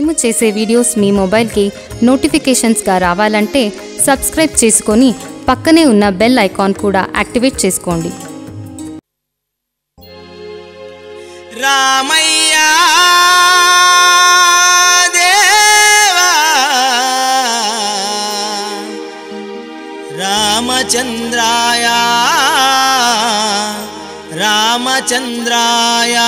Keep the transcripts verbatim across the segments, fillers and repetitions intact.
మేము చేసే వీడియోస్ మీ మొబైల్కి నోటిఫికేషన్స్గా రావాలంటే సబ్స్క్రైబ్ చేసుకొని పక్కనే ఉన్న బెల్ ఐకాన్ కూడా యాక్టివేట్ చేసుకోండి. రామయ్య దేవా రామచంద్రాయ రామచంద్రాయ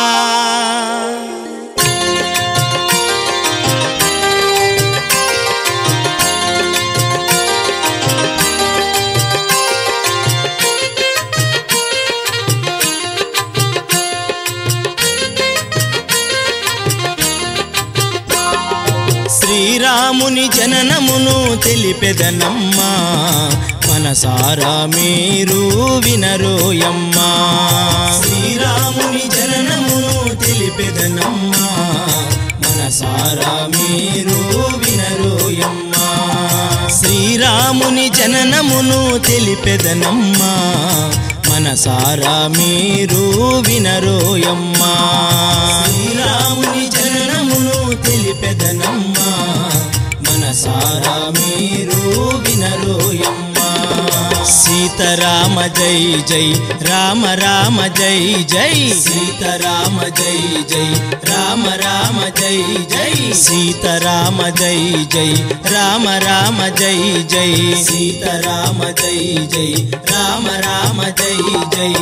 శ్రీరాముని జననమును తెలిపెదనమ్మా మనసారా మీరు వినరోయమ్మా. శ్రీరాముని జననమును తెలిపెదనమ్మా మనసారా మీరు వినరోయమ్మా. శ్రీరాముని జననమును తెలిపెదనమ్మా మనసారా మీరు వినరోయమ్మా. శ్రీరాముని జననమును తెలిపెదనమ్మా మనసారా మీరు వినరోయమ్మా. సీతారామ జై జై రామ రామ జై జై సీతారామ జై జై రామ రామ జై జై సీతారామ జై జై రామ రామ జై జై సీతారామ జై జై రామ రామ జై జై.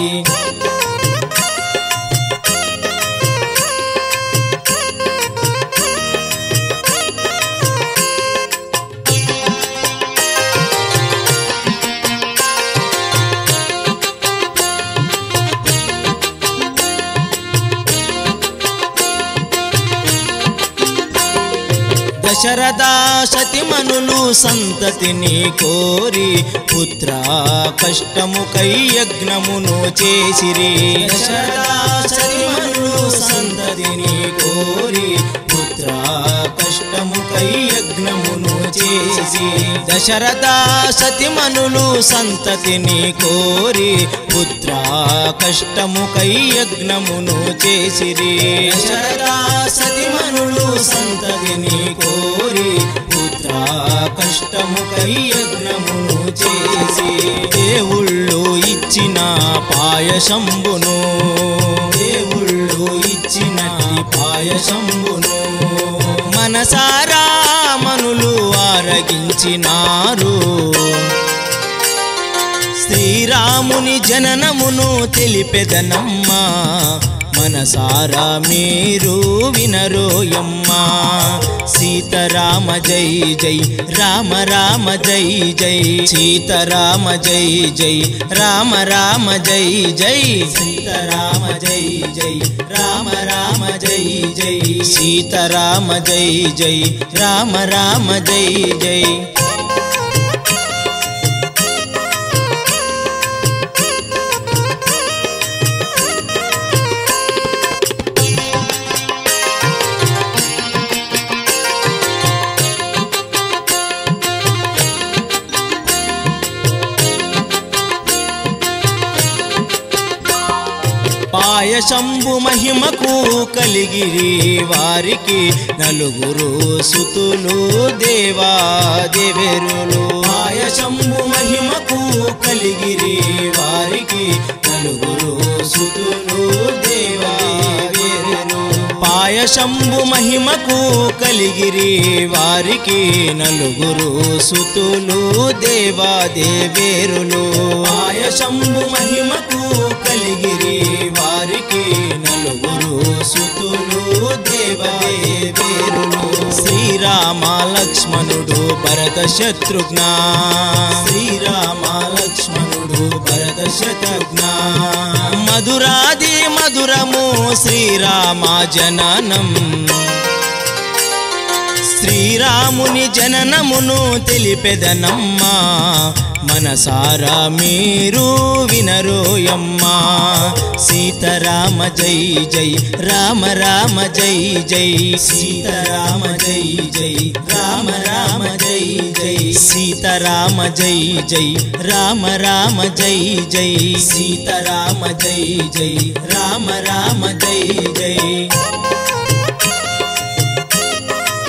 దశరథ సతిమనులు సంతతిని కోరి పుత్ర కష్టముకై యజ్ఞమును చేసిరి. దశరథ సతిమనులు సంతతిని కోరి పుత్ర కష్టముకై యజ్ఞమును చేసి. దశరథ సతిమనులు సంతతిని కోరి పుత్ర కష్టముకై యజ్ఞమును చేసిరి. దశరథ సతిమనులు సంతతిని కోరి పుత్ర కష్టముకై యజ్ఞమును చేసి. దేవుళ్ళు ఇచ్చిన పాయసంబును దేవుళ్ళు ఇచ్చినట్టి పాయసంబును మనసారా మనులు ఆరగించినారు. శ్రీరాముని జననమును తెలిపెదనమ్మా మనసారా మీరు వినరోయమ్మా. సీతారామ జై జై రామ రామ జై జై సీతారామ జై జై రామ రామ జై జై సీతారామ జై జై రామ రామ జై జై సీతారామ జై జై రామ రామ జై జై. పాయసంబు మహిమకు కలిగిరి వారికి నలుగురు సుతులు దేవా దేవేరులు. పాయసంబు మహిమకు కలిగిరి వారికి నలుగురు సుతులు దేవా దేవేరులు. పాయసంబు మహిమకు కలిగిరి వారికి నలుగురు సుతులు దేవా దేవేరులు. పాయసంబు మహిమకు కలిగిరి వారికి నలుగురు సుతులు దేవదేవేరులు. శ్రీరామ లక్ష్మణుడు భరత శత్రుఘ్న శ్రీరామ లక్ష్మణుడు భరత శత్రుఘ్న మధురాది మధురము శ్రీరామ జననం. శ్రీరాముని జననమును తెలిపెదనమ్మా మనసారా మీరు వినరోయమ్మా. సీతారామ జై జై రామ రామ జై జై సీతారామ జై జై రామ రామ జై జై సీతారామ జై జై రామ రామ జై జై సీతారామ జై జై రామ రామ జై జై.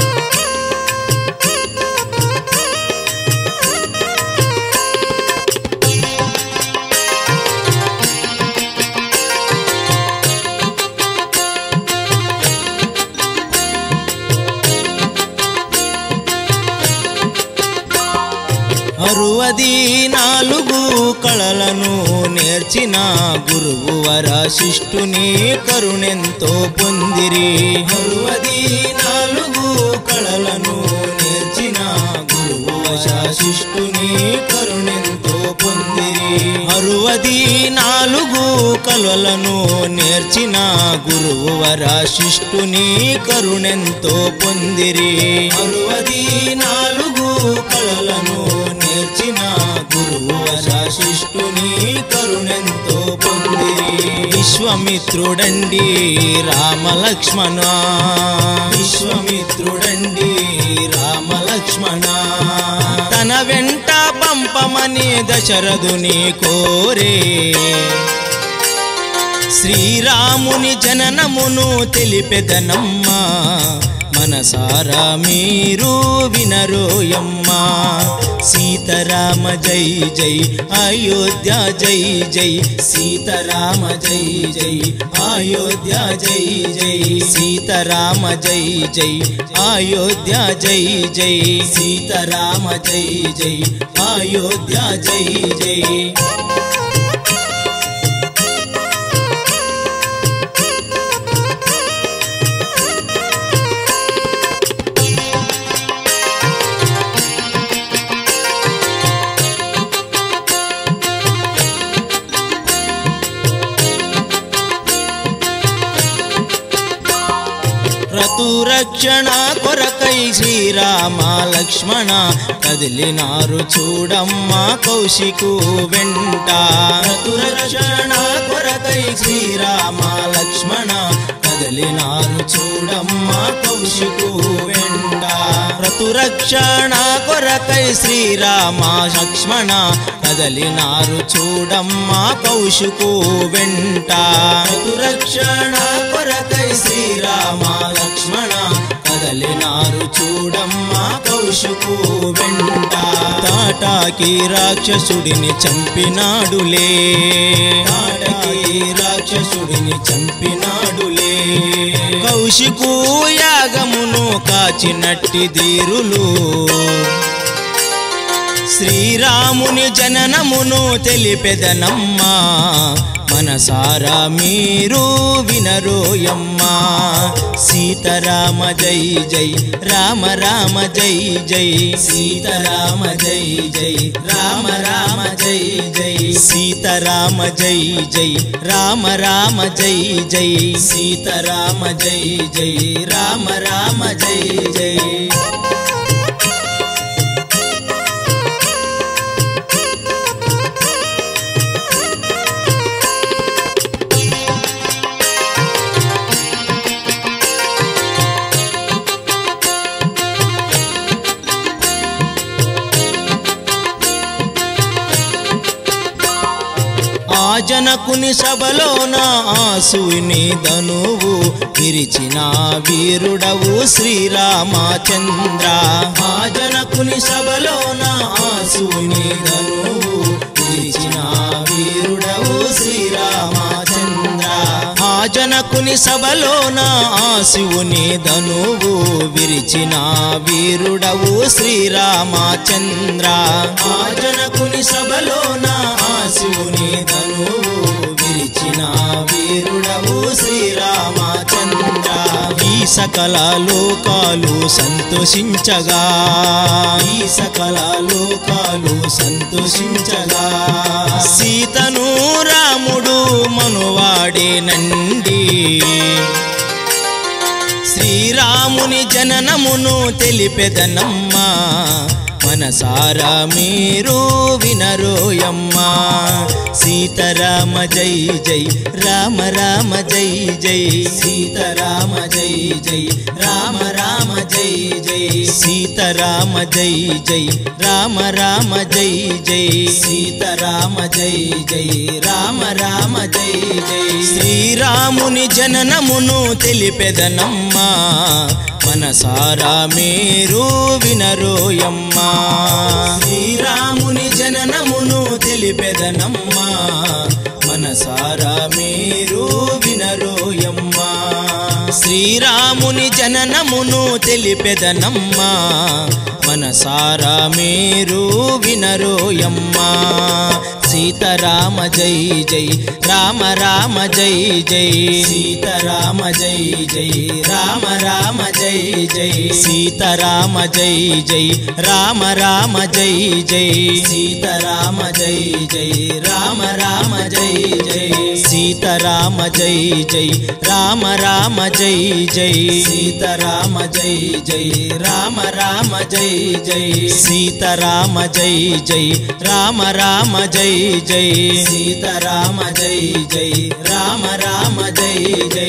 అరువది నాలుగు కళలను నేర్చిన గురువు వర శిష్టుని కరుణెంతో పొందిరి అరువది నాలుగు కళలను నేర్చిన గురువు వర శిష్టుని కరుణెంతో పొందిరి అరువది నాలుగు కళలను నేర్చిన గురువు వర శిష్టుని కరుణెంతో పొందిరి అరువది నాలుగు కళలను నేర్చిన గురువు వర శిష్టుని కరుణెంతో పొందిరి విశ్వమిత్రుడండి రామలక్ష్మణ విశ్వమిత్రుడండి రామలక్ష్మణ తన వెంట పంపమని దశరథుని కోరే శ్రీరాముని జననమును తెలిపెదనమ్మా మనసారా మీరు వినరోయమ్మా సీతారామ జై జై అయోధ్య జై జై సీతారామ జై జై అయోధ్య జై జై సీతారామ జై జై అయోధ్య జై జై సీతారామ జై జై అయోధ్య జై జై రక్షణ కొరకై శ్రీరామ లక్ష్మణ కదిలినారు చూడమ్మా కౌశికు వెంట రక్షణ కొరకై శ్రీరామ లక్ష్మణ కదిలినారు చూడమ్మా కౌశికు వెంట రక్షణ కొరకై శ్రీరామ లక్ష్మణ కదలినారు చూడమ్మా కౌశికు వెంట రక్షణ కొరకై శ్రీరామ లక్ష్మణ కదలినారు చూడమ్మా కౌశికు వెంట తాటాకి రాక్షసుడిని చంపినాడులే తాటాకి రాక్షసుడిని చంపినాడులే కౌశికు యాగమును కాచినట్టి ధీరులు శ్రీరాముని జననమును తెలిపెదనమ్మా మనసారా మీరు వినరోయమ్మా సీతారామ జై జై రామ రామ జై జై సీతారామ జై జై రామ రామ జై జై సీతారామ జై జై రామ రామ జై జై సీతారామ జై జై రామ రామ జై జై జనకుని సభలోన ఆసుని ధనువు విరిచిన వీరుడవు శ్రీరామచంద్ర ఆ జనకుని సభలోన ఆసుని ధనువు విరిచిన వీరుడవు శ్రీరామచంద్ర ఆ జనకుని సభలోన ఆశివుని ధనువు విరిచిన వీరుడవు శ్రీరామచంద్ర ఆ జనకుని సభలోన ఆశివుని ధనువు విరిచిన వీరుడవు శ్రీరామచంద్ర ఈ సకల లోకాలు సంతోషించగా ఈ సకల లోకాలు సంతోషించగా సీతను రాముడు మనువాడేనండి శ్రీరాముని జననమును తెలిపెదనమ్మా మనసారా మీరు వినరోయమ్మా సీతారామ జై జై రామ రామ జై జై సీతారామ జై జై రామ రామ జై జై సీతారామ జై జై రామ రామ జై జై సీతారామ జై జై రామ రామ జై జై శ్రీరాముని జననమును తెలిపెదనమ్మా మనసారా మీరు వినరోయమ్మా శ్రీరాముని జననమును తెలిపెదనమ్మా మనసారా మీరు వినరోయమ్మా శ్రీరాముని జననమును తెలిపెదనమ్మా మనసారా మీరు వినరోయమ్మా సీతారామ జై జై రామ రామ జై జై సీతారామ జై జై రామ రామ జై జై సీతారామ జై జై రామ రామ జై జై సీతారామ జై జై రామ రామ జై జై సీతారామ జై జై రామ రామ జై జై సీతారామ జై జై రామ రామ జై జై సీతారామ జై జై రామ రామ జై జై సీతారామ జై జై రామ రామ జై జై